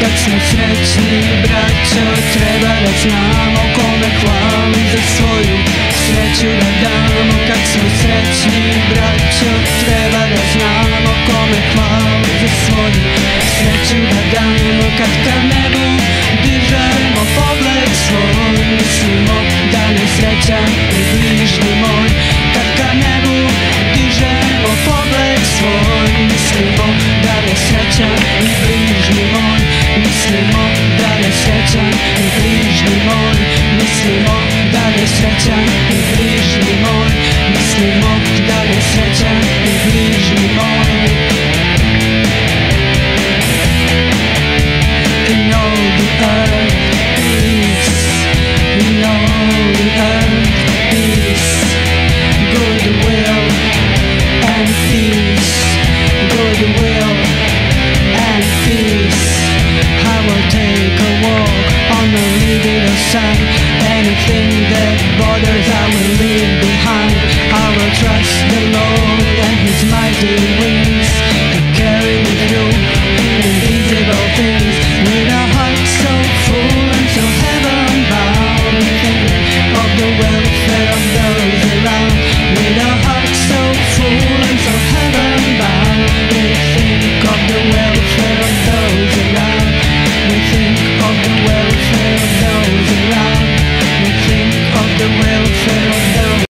kad smo srećni, braćo, treba da znamo kome hvali za svoju sreću da damo. Kad smo srećni, braćo, treba da znamo kome hvali za svoju sreću da damo. Kad ka nebu dižemo pogled svoj, mislimo da je srećan i bližnji moj. Kad ka nebu dižemo pogled svoj, mislimo da je srećan i bližnji moj. Mislimo da je srećan i bližnji moj. Mislimo da je srećan i bližnji moj. Mislimo da je srećan i bližnji moj. In all the earth